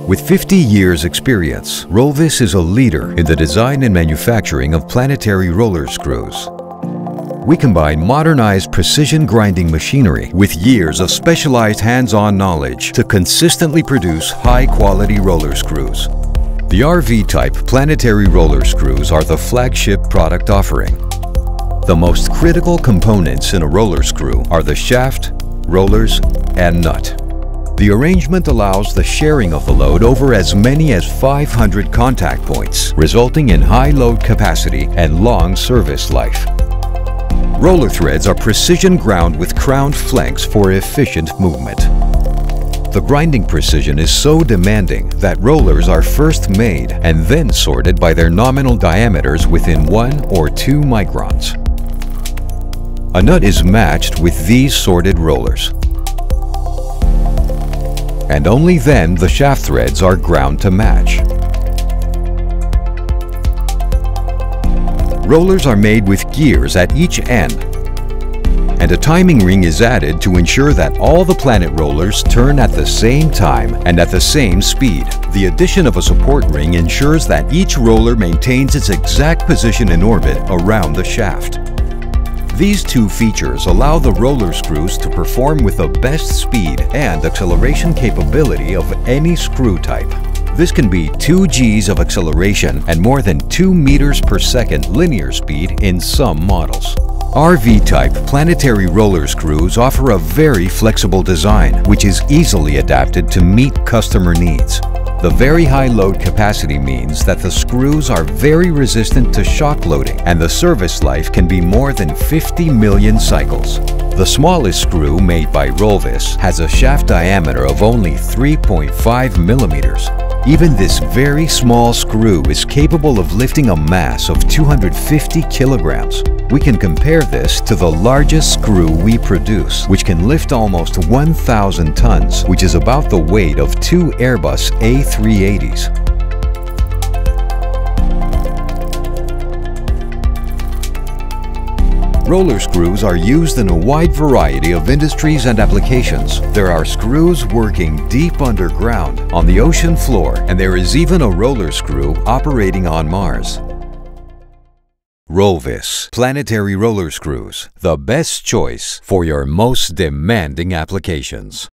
With 50 years experience, Rollvis is a leader in the design and manufacturing of planetary roller screws. We combine modernized precision grinding machinery with years of specialized hands-on knowledge to consistently produce high-quality roller screws. The RV-type planetary roller screws are the flagship product offering. The most critical components in a roller screw are the shaft, rollers, and nut. The arrangement allows the sharing of the load over as many as 500 contact points, resulting in high load capacity and long service life. Roller threads are precision ground with crowned flanks for efficient movement. The grinding precision is so demanding that rollers are first made and then sorted by their nominal diameters within 1 or 2 microns. A nut is matched with these sorted rollers, and only then the shaft threads are ground to match. Rollers are made with gears at each end, and a timing ring is added to ensure that all the planet rollers turn at the same time and at the same speed. The addition of a support ring ensures that each roller maintains its exact position in orbit around the shaft. These two features allow the roller screws to perform with the best speed and acceleration capability of any screw type. This can be 2 Gs of acceleration and more than 2 meters per second linear speed in some models. RV-type planetary roller screws offer a very flexible design, which is easily adapted to meet customer needs. The very high load capacity means that the screws are very resistant to shock loading, and the service life can be more than 50 million cycles. The smallest screw made by Rollvis has a shaft diameter of only 3.5 millimeters. Even this very small screw is capable of lifting a mass of 250 kilograms. We can compare this to the largest screw we produce, which can lift almost 1,000 tons, which is about the weight of 2 Airbus A380s. Roller screws are used in a wide variety of industries and applications. There are screws working deep underground, on the ocean floor, and there is even a roller screw operating on Mars. Rollvis Planetary Roller Screws, the best choice for your most demanding applications.